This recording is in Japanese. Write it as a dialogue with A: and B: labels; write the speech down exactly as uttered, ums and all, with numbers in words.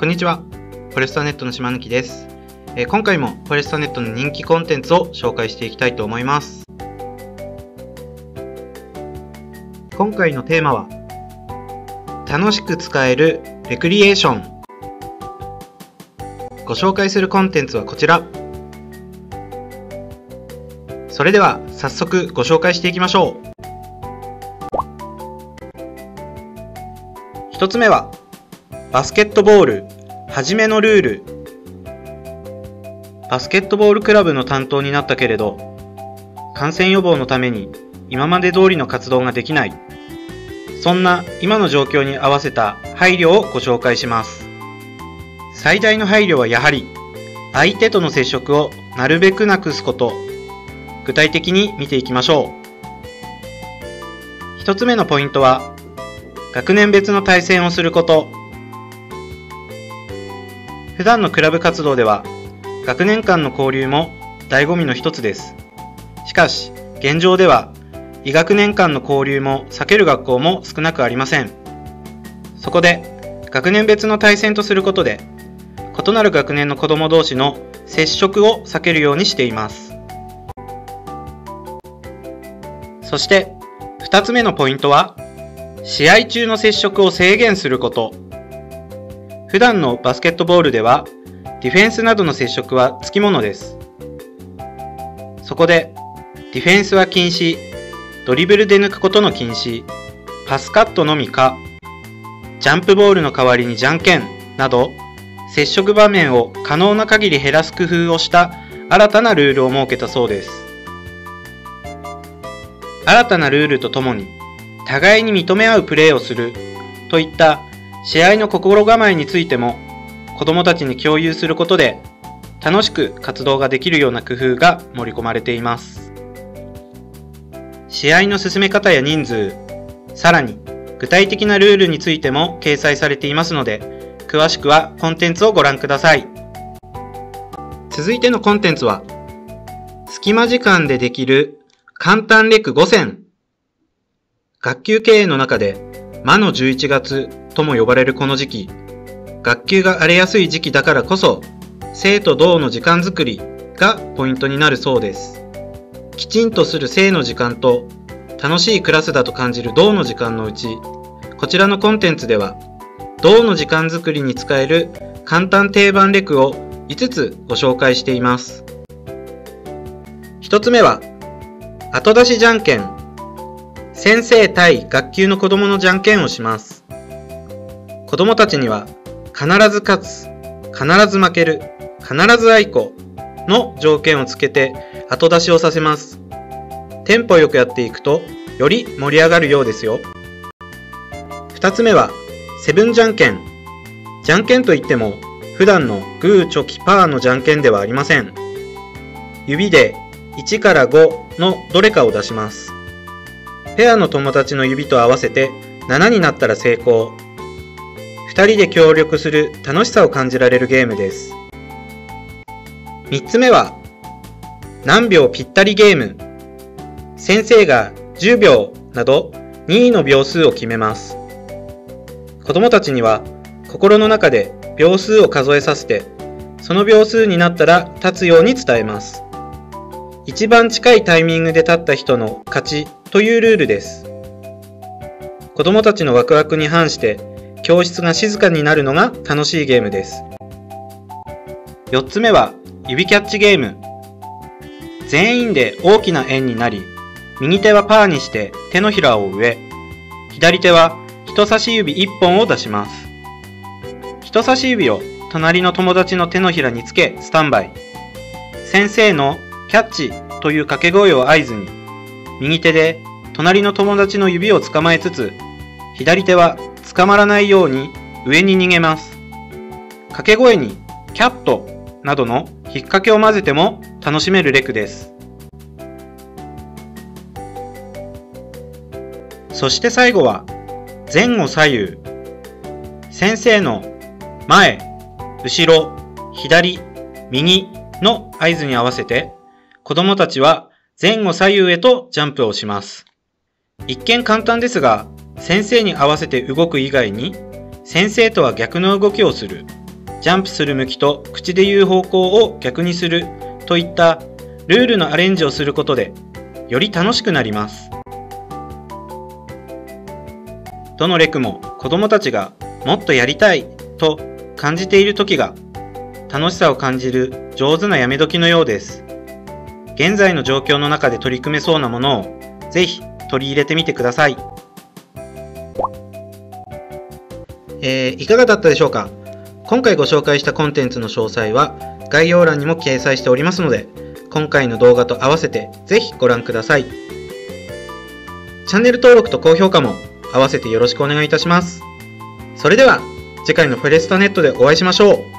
A: こんにちは。フォレストネットの島貫です。えー、今回もフォレストネットの人気コンテンツを紹介していきたいと思います。今回のテーマは、楽しく使えるレクリエーション。ご紹介するコンテンツはこちら。それでは早速ご紹介していきましょう。一つ目は、バスケットボールはじめのルール。バスケットボールクラブの担当になったけれど、感染予防のために今まで通りの活動ができない。そんな今の状況に合わせた配慮をご紹介します。最大の配慮はやはり、相手との接触をなるべくなくすこと。具体的に見ていきましょう。一つ目のポイントは、学年別の対戦をすること。普段のクラブ活動では、学年間の交流も醍醐味の一つです。しかし、現状では、異学年間の交流も避ける学校も少なくありません。そこで、学年別の対戦とすることで、異なる学年の子ども同士の接触を避けるようにしています。そして、二つ目のポイントは、試合中の接触を制限すること。普段のバスケットボールでは、ディフェンスなどの接触はつきものです。そこで、ディフェンスは禁止、ドリブルで抜くことの禁止、パスカットのみか、ジャンプボールの代わりにじゃんけんなど、接触場面を可能な限り減らす工夫をした新たなルールを設けたそうです。新たなルールとともに、互いに認め合うプレーをするといった試合の心構えについても子どもたちに共有することで楽しく活動ができるような工夫が盛り込まれています。試合の進め方や人数、さらに具体的なルールについても掲載されていますので、詳しくはコンテンツをご覧ください。続いてのコンテンツは、隙間時間でできる簡単レクご選。学級経営の中で魔のじゅういちがつとも呼ばれるこの時期、学級が荒れやすい時期だからこそ、生徒同の時間づくりがポイントになるそうです。きちんとする生の時間と楽しいクラスだと感じる同の時間のうち、こちらのコンテンツでは、同の時間づくりに使える簡単定番レクをいつつご紹介しています。ひとつめは、後出しじゃんけん。先生対学級の子供のじゃんけんをします。子供たちには必ず勝つ、必ず負ける、必ずあいこの条件をつけて後出しをさせます。テンポよくやっていくとより盛り上がるようですよ。二つ目はセブンじゃんけん。じゃんけんといっても普段のグーチョキパーのじゃんけんではありません。指でいちからごのどれかを出します。ペアの友達の指と合わせてななになったら成功。ふたりで協力する楽しさを感じられるゲームです。みっつめは、何秒ぴったりゲーム。先生がじゅうびょうなど任意の秒数を決めます。子供たちには心の中で秒数を数えさせて、その秒数になったら立つように伝えます。一番近いタイミングで立った人の勝ちというルールです。子供たちのワクワクに反して教室が静かになるのが楽しいゲームです。よっつめは指キャッチゲーム。全員で大きな円になり、右手はパーにして手のひらを上、左手は人差し指いっぽんを出します。人差し指を隣の友達の手のひらにつけスタンバイ。先生のキャッチという掛け声を合図に、右手で隣の友達の指を捕まえつつ、左手は捕まらないように上に逃げます。掛け声にキャットなどの引っ掛けを混ぜても楽しめるレクです。そして最後は前後左右。先生の前、後ろ、左、右の合図に合わせて、子供たちは前後左右へとジャンプをします。一見簡単ですが、先生に合わせて動く以外に、先生とは逆の動きをする、 ジャンプする向きと口で言う方向を逆にするといったルールのアレンジをすることでより楽しくなります。どのレクも子どもたちがもっとやりたいと感じている時が楽しさを感じる上手なやめ時のようです。現在の状況の中で取り組めそうなものをぜひ取り入れてみてください。えー、いかがだったでしょうか。今回ご紹介したコンテンツの詳細は概要欄にも掲載しておりますので、今回の動画と合わせてぜひご覧ください。チャンネル登録と高評価も合わせてよろしくお願いいたします。それでは次回のフォレストネットでお会いしましょう。